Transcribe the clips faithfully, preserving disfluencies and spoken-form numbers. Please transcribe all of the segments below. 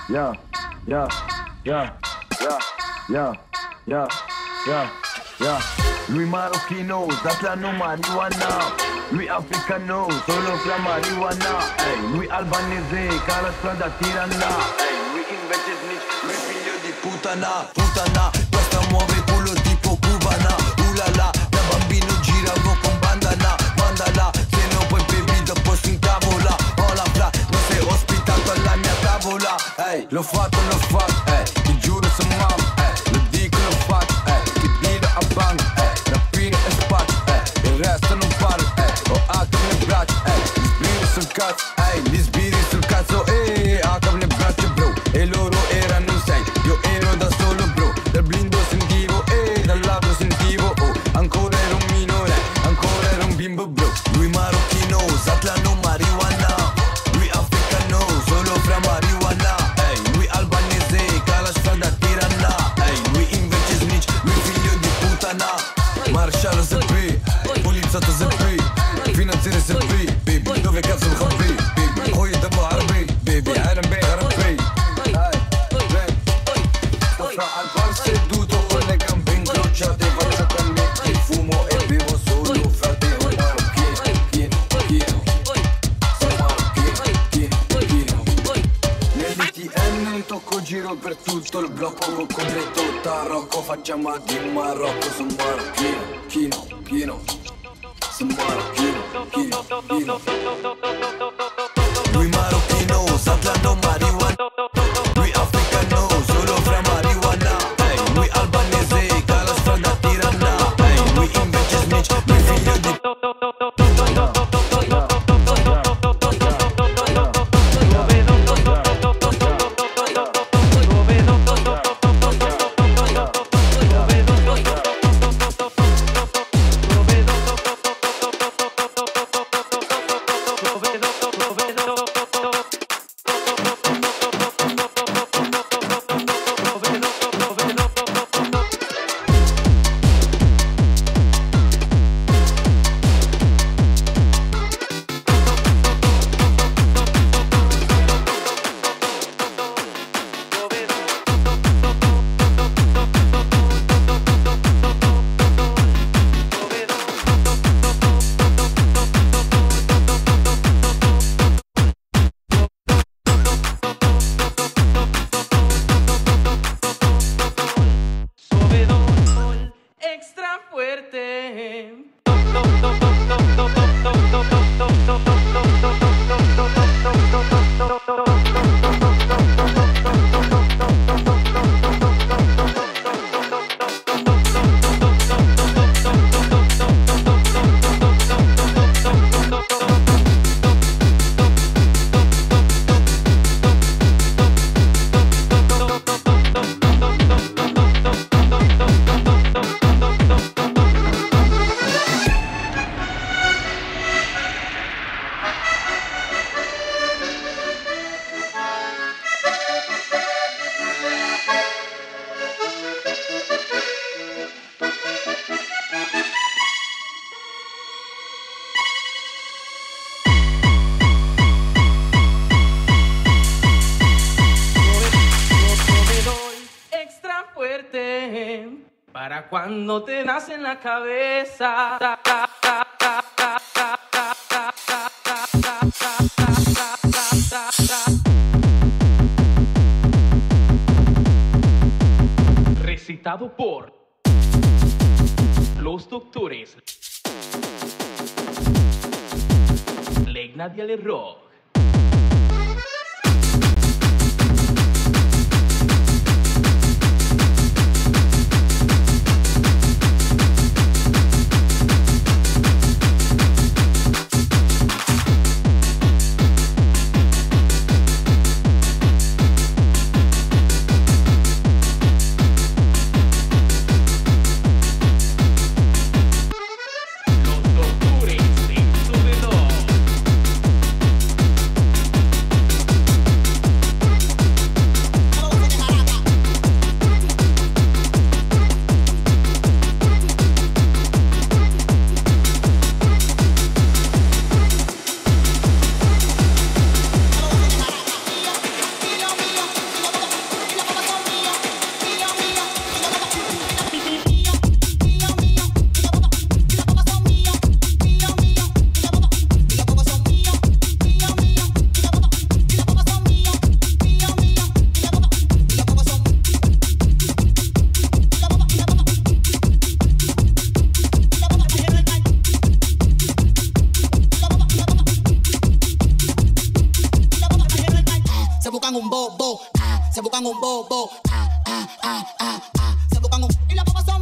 yeah, yeah, yeah, yeah, yeah, yeah, yeah, yeah. Lui marocchino, zatlano marijuana. Lui africano, solo fra marijuana. Ey, lui albanese, ca la strada tirana. Ey, lui invece snitch, lui figlio di puttana, puttana. Questa muove culo tipo cubana. Ulala, da bambino giravo con bandana. Mandala, se non puoi bevi dopo si incavola. Hola bla, non sei ospitato alla mia tavola. Ey, l'ho fatto, l'ho fatto, ey, ti giuro su mam, ey, lo dico, l'ho fatto, ey, ti dico a bang, ey, rapino e spazio, ey, il resto non parlo, ey, ho acca nel braccio, ey, gli sbirri sul cazzo, ey, gli sbirri sul cazzo, ey, acca nel braccio, bro, e loro erano in sei, io ero da solo, bro, dal blindo sentivo, ey, dal lato sentivo, oh, ancora ero un minore, ancora ero un bimbo, bro, lui marocchino, zatlano marijuana, lui africano, solo fra marijuana, ey, lui albanese, ca la strada tirana, ey, lui invece snitch, lui figlio di puttana, maresciallo S P, poliziotto S P, finanziere S P, baby, dove cazzo lo capi, baby, poi devo arbi, baby, Iron Bay, Iron Bay, sto fra al bar seduto con le gambe incrociate, faccio calmetti, fumo e bevo solo frate, marocchino, chino, chino, sono marocchino, chino, chino. Nell'I T N tocco giro per tutto il blocco, completo tarocco, facciamo di Marocco, sono marocchino, chino, chino, sono marocchino, chino, chino. Lui marocchino, zatlano marijuana, lui africano, solo fra marijuana, ey, lui albanese, ca la strada tirana, ey, lui invece snitch, lui figlio di extra fuerte. Extra fuerte para cuando te nace en la cabeza. Recitado por los doctores Legna Diale Rock. Los doctores de Soledad. se buscan un bobo, ah, se buscan un bobo, ah, ah, ah, ah, ah, se buscan un... Y las papas son...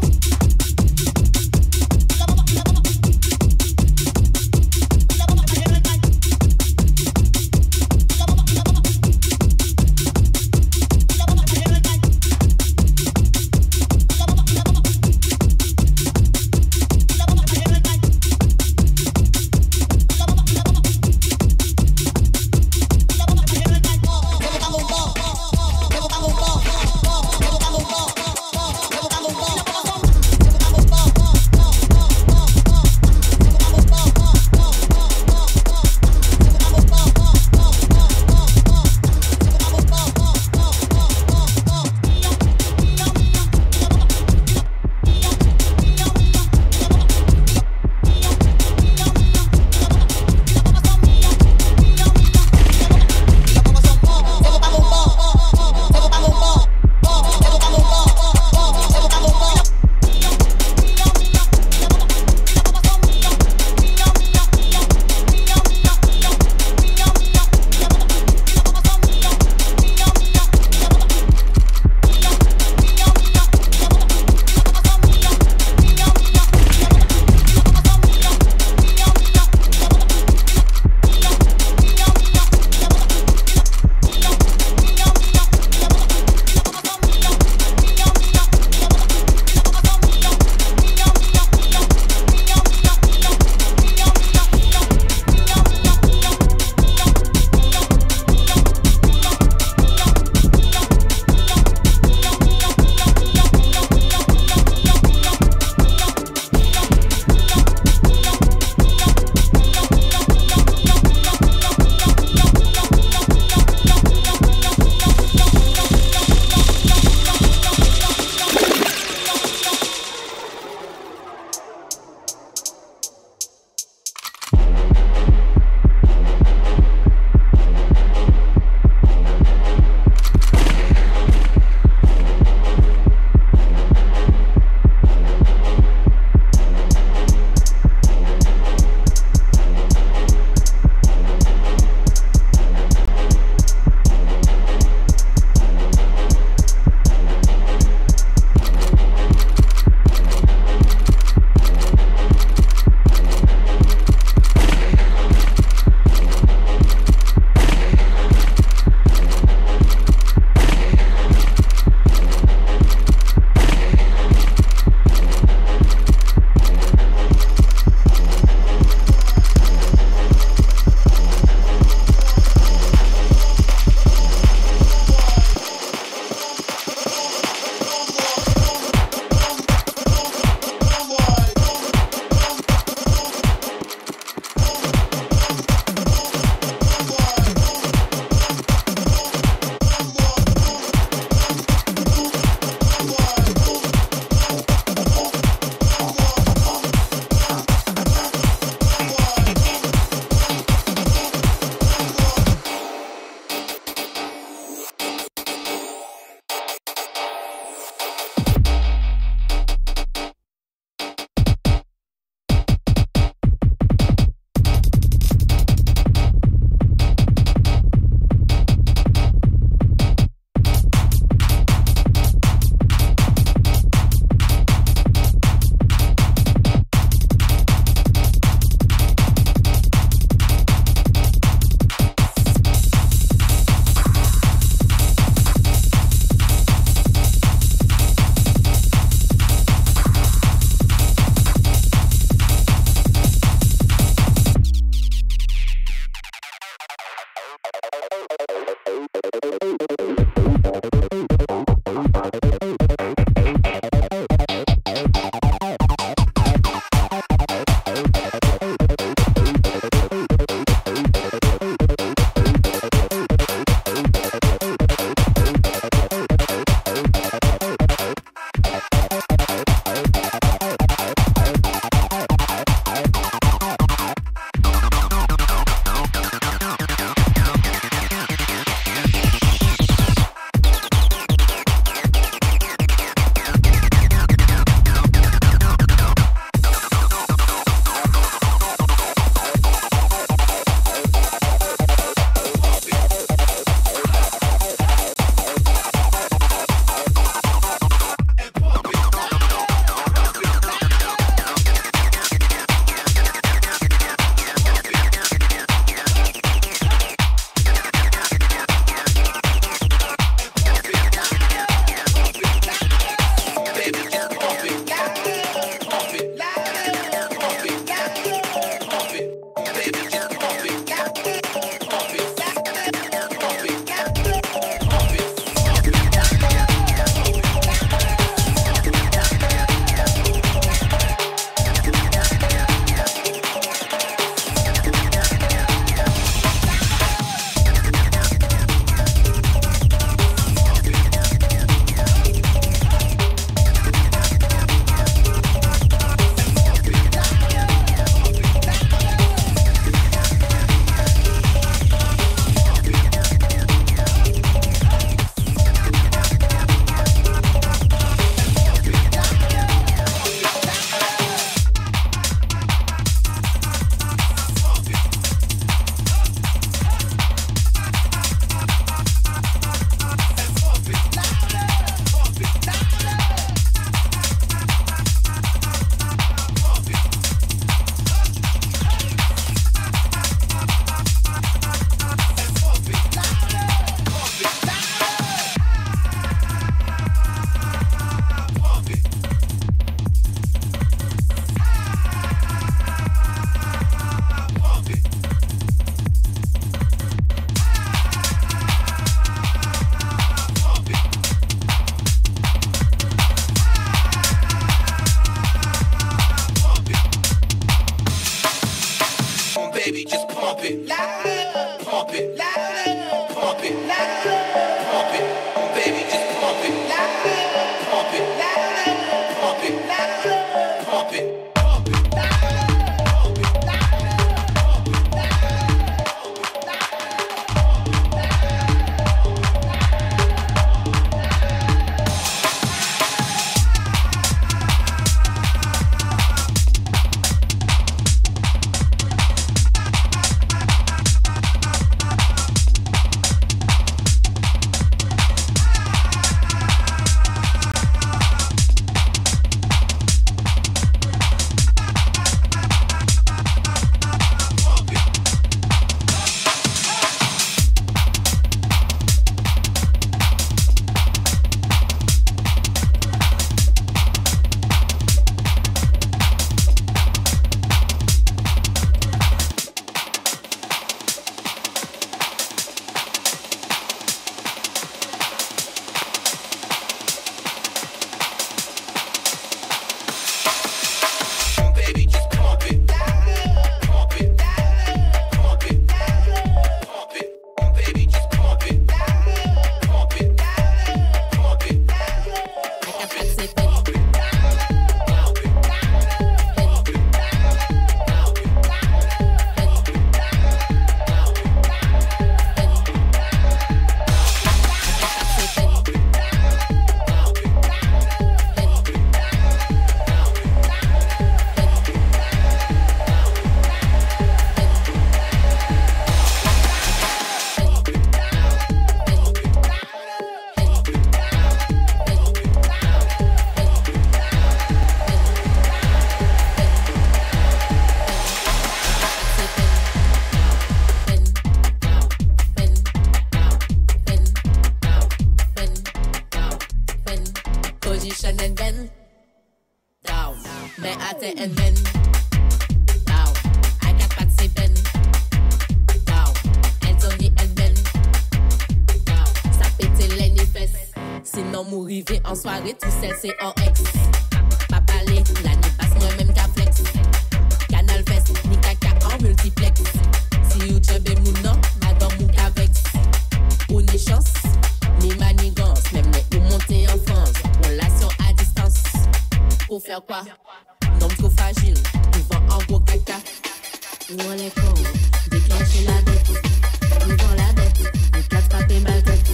and bend down. Mais attends and bend down. I got pas de c'est bend down. Anthony and bend down. Ça pète les fesses. Sinon m'arriver en soirée tout seul c'est en ex. Pas parler, la nuit passe moi-même qu'à flex. Canal Fest, ni caca en multiplex. Si you chebe mounan, madame mou qu'avec. Ou ni chance, ni manigance. Même les ou monter en France. Relation à distance. Pour faire quoi? Non trop fragile, devant en gros caca. Ou on les cons, déclencher la dette. Devant la dette, les quatre papés mal tête.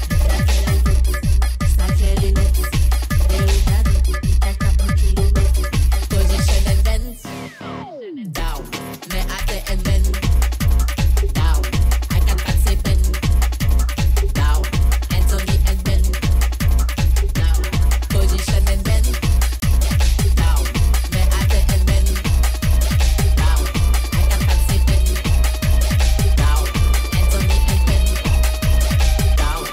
Sacré les nettes. Position and bend down. Mais attends and bend down. I got pas de c'est bend down. Anthony and bend down. Position and bend down. Mais attends and bend down. I got pas de c'est bend down. Anthony and bend down.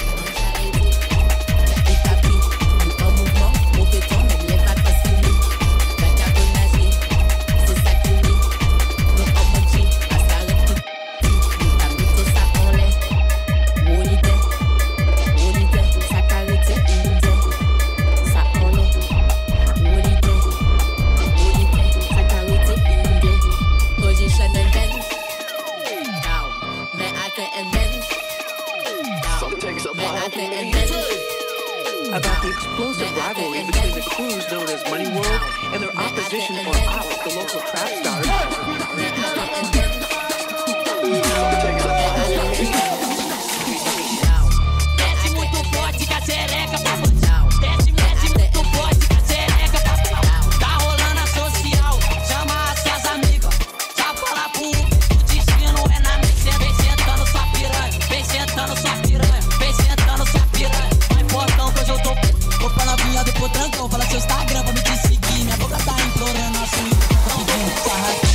Les tapis, nous en mouvement, au béton, même les pattes facilées. La carbonagée, c'est ça qui lit. Nous en mochi, à s'arrêter tout. Nous t'as mis tout ça en l'air. Où l'idée, où l'idée, ça carité, l'idée. Ça en l'air. Où l'idée, où l'idée, ça carité, l'idée. Position and bend down. Mais attends and bend down. Mais attends and bend. About the explosive rivalry between the crews known as Money World and their opposition on Alex, the local trap star. Desce muito forte que a xereca tá desce, desce muito forte que a xereca tá tá rolando a social, chama as suas amigas, já fala pro o destino é na mexendo, vem sentando sua piranha, vem sentando sua piranha, vem sentando sua piranha. Vai fortão que hoje eu tô tô pra novinha do potrancão, fala seu Instagram pra me te seguir, minha boca tá implorando a sua, tô pedindo sua raiva.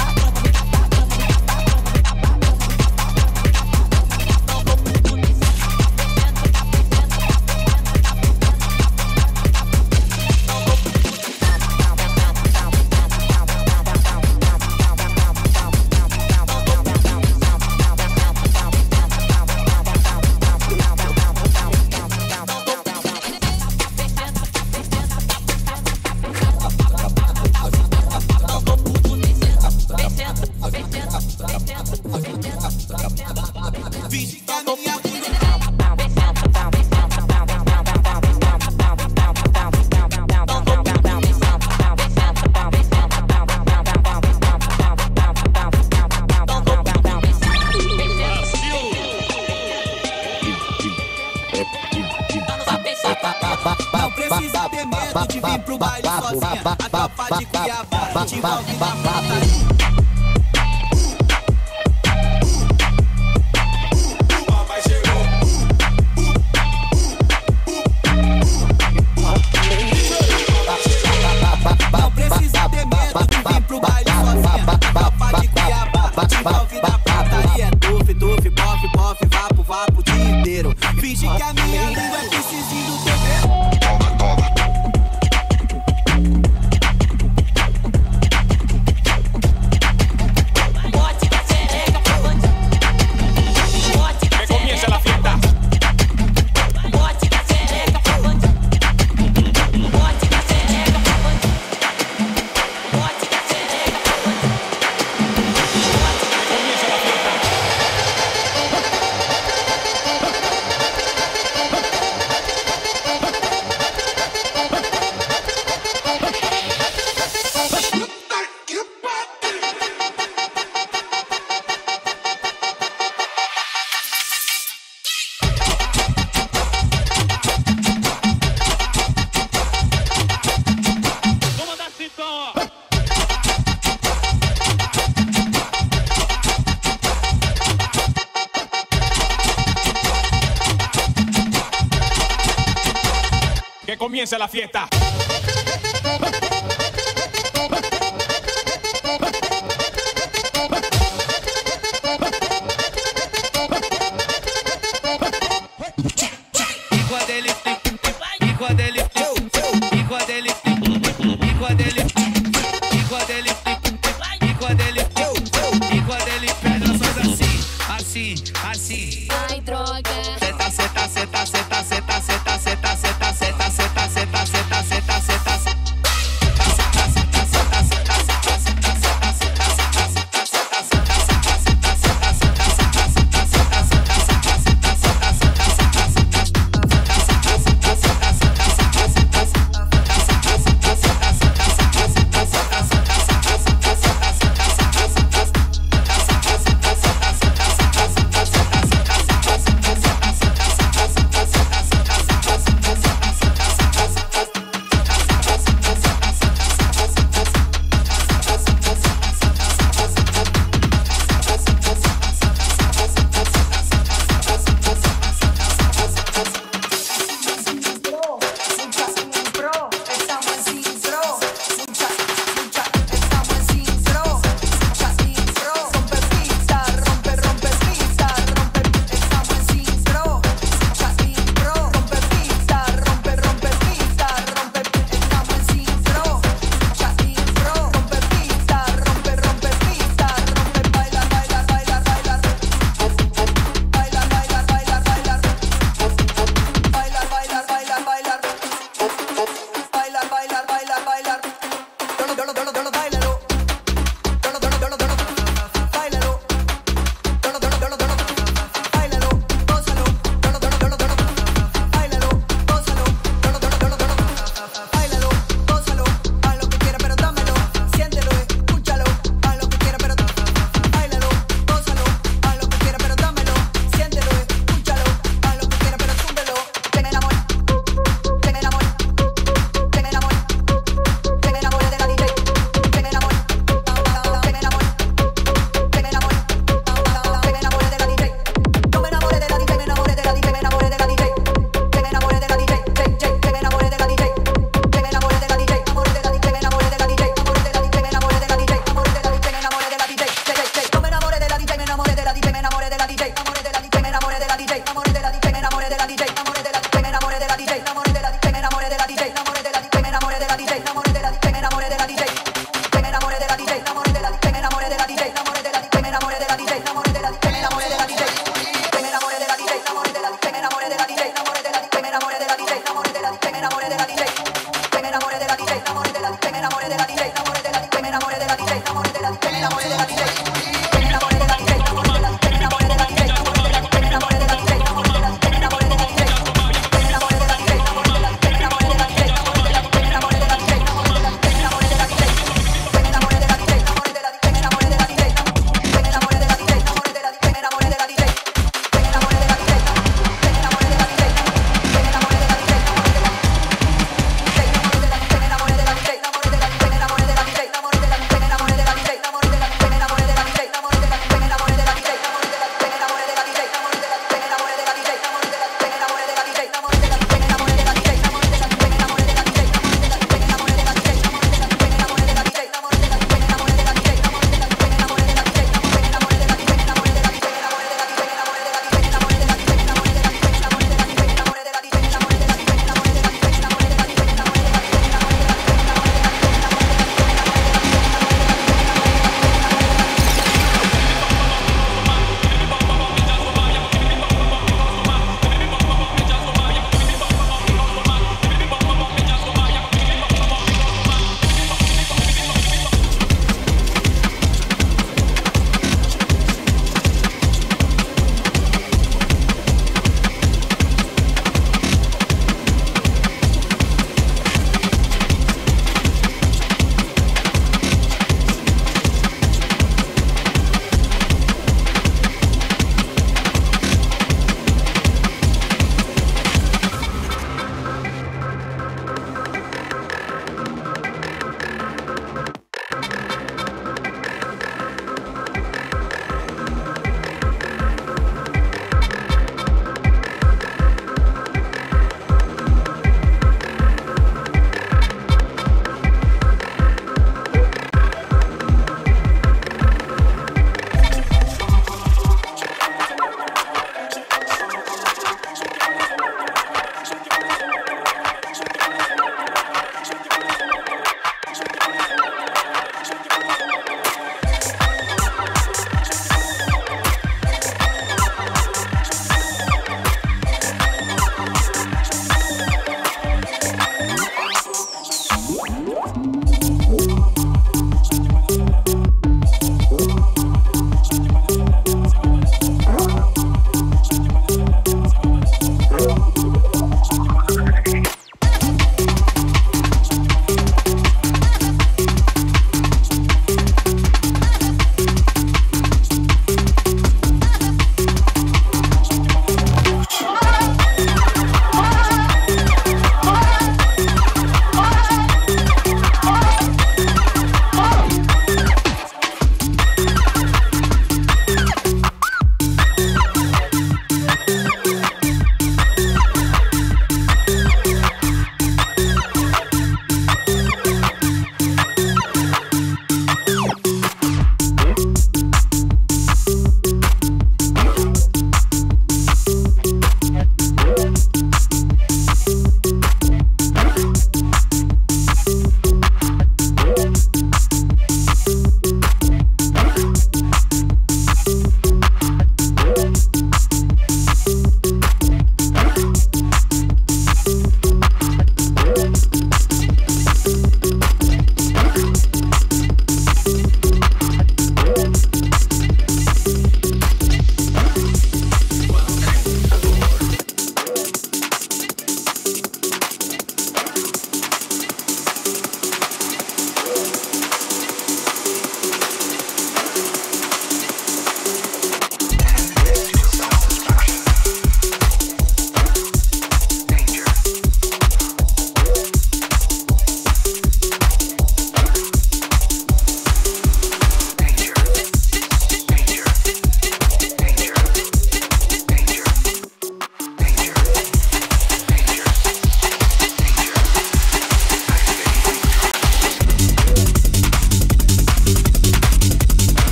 Não precisa ter medo de vir pro baile sozinha. A tropa de Cuiabá te envolve na putaria. Não precisa ter medo de vir pro baile sozinha. A tropa de Cuiabá te envolve na putaria. Tuf, tuf, bof, bof, vapo, vapo o dia inteiro. Finge que a minha língua é precisinho do teu dedo. Que comience la fiesta. E quando ele e quando ele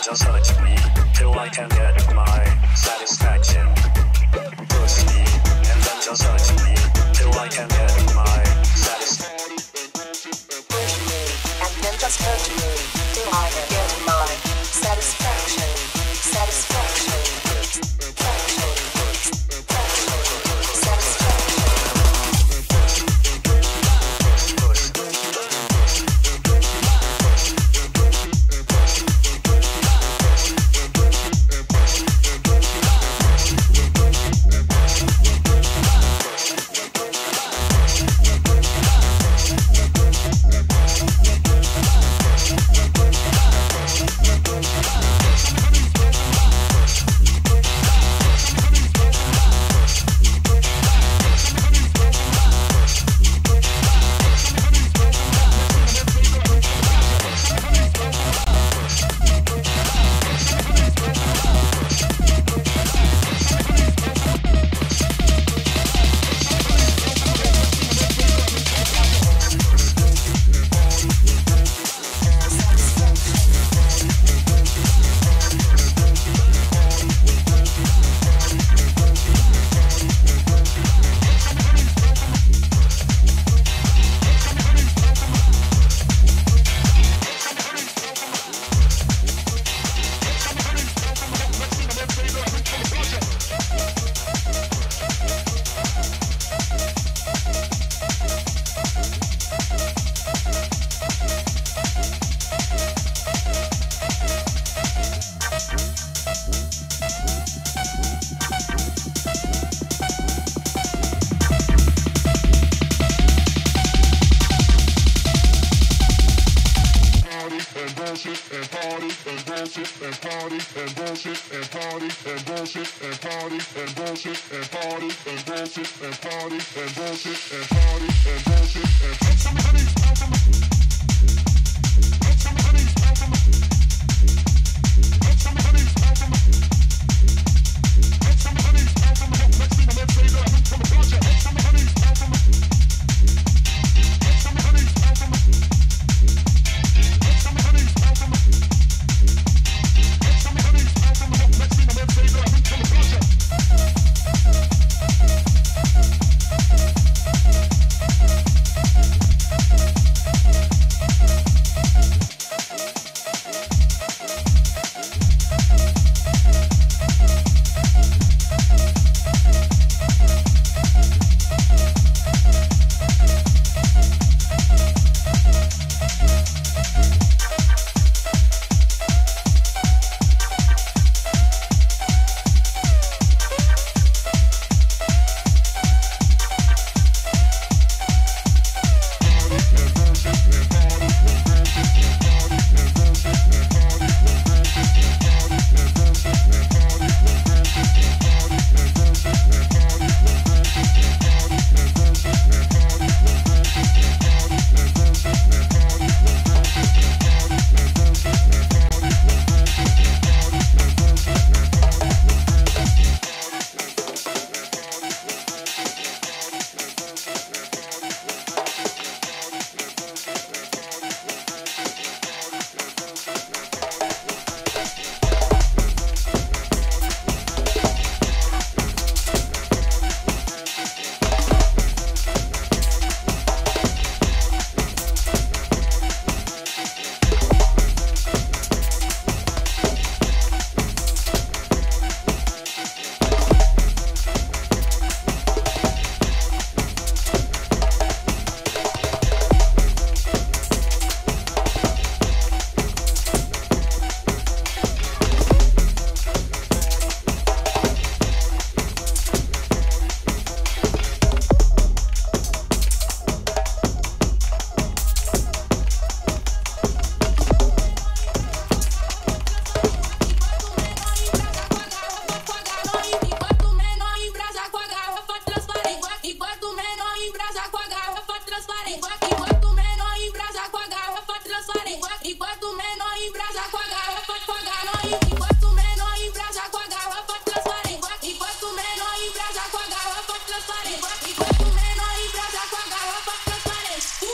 just hurt me till I can get my satisfaction. Push me and then just hurt me till I can get my satisfaction. Push me and then just hurt me till I can get my satisfaction. Satisfaction.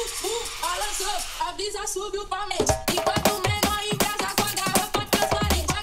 Avisa, subiu pra mente. Enquanto menor embrasa com a garrafa transparente.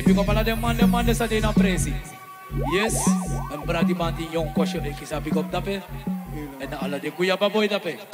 pick up all of them man, them man, they start in a praise. Yes, and Brady man, the young kosher, they kiss a pick up that and all of the Guyaba boy that pay.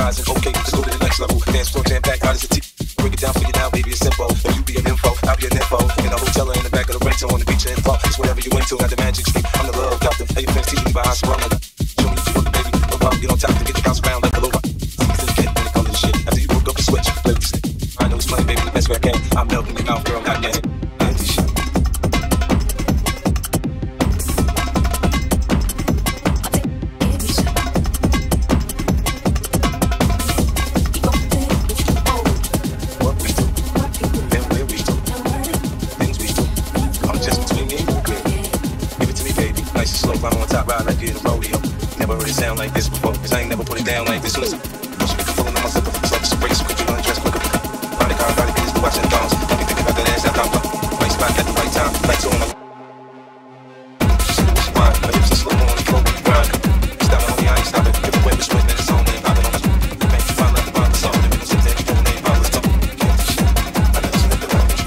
rising. Okay, let's go to the next level. Dance floor jam packed, hot as a tea. Break it down for you now, baby, it's simple. If you be an info, I'll be an info. In a hotel or in the back of the rental, on the beach or info. It's whatever you into, got the magic sleep. I'm the love doctor. Hey, your friends teaching me behind sprung. Show me what you want, baby. No problem, get on top to get the bounce around like a little rock. See the kid when it comes to shit. After you broke up the switch, play with the stick. I know it's money, baby, the best way I can. I'm melting your mouth, girl, not yet. Sound like this before, cause I ain't never put it down like this. Listen, push me pulling on myself, it's like a spray, so could you undress quicker? Find a car, body business, watching the thongs. Let me think about that ass, that thong, right spot at the right time, lights on. She said, what's wine? My hips are slow on the floor, we grind. Stop it, homie, I ain't stopping. If the wind was swinging, it's on, and popping on us. Man, you find out the bond, it's all. If you don't sit there, you don't name, bond, let's talk. I never seen it, the wrong.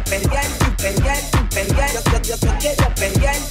perrear, perrear, perrear. Yo, yo, yo, yo quiero perrear,